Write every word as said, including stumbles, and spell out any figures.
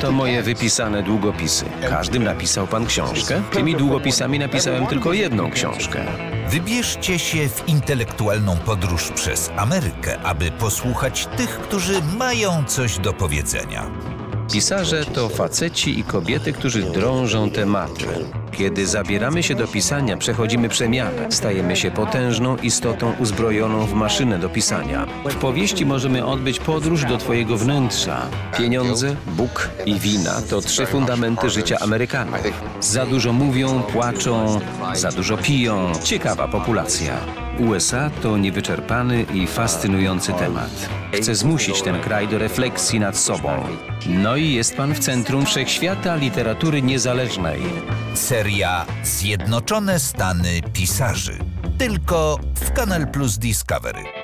to moje wypisane długopisy. Każdym napisał pan książkę? Tymi długopisami napisałem tylko jedną książkę. Wybierzcie się w intelektualną podróż przez Amerykę, aby posłuchać tych, którzy mają coś do powiedzenia. Pisarze to faceci i kobiety, którzy drążą tematy. Kiedy zabieramy się do pisania, przechodzimy przemianę. Stajemy się potężną istotą uzbrojoną w maszynę do pisania. W powieści możemy odbyć podróż do twojego wnętrza. Pieniądze, Bóg i wina to trzy fundamenty życia Amerykanów. Za dużo mówią, płaczą, za dużo piją. Ciekawa populacja. U S A to niewyczerpany i fascynujący temat. Chcę zmusić ten kraj do refleksji nad sobą. No i jest pan w centrum wszechświata literatury niezależnej. Seria Zjednoczone Stany Pisarzy. Tylko w Kanal Plus Discovery.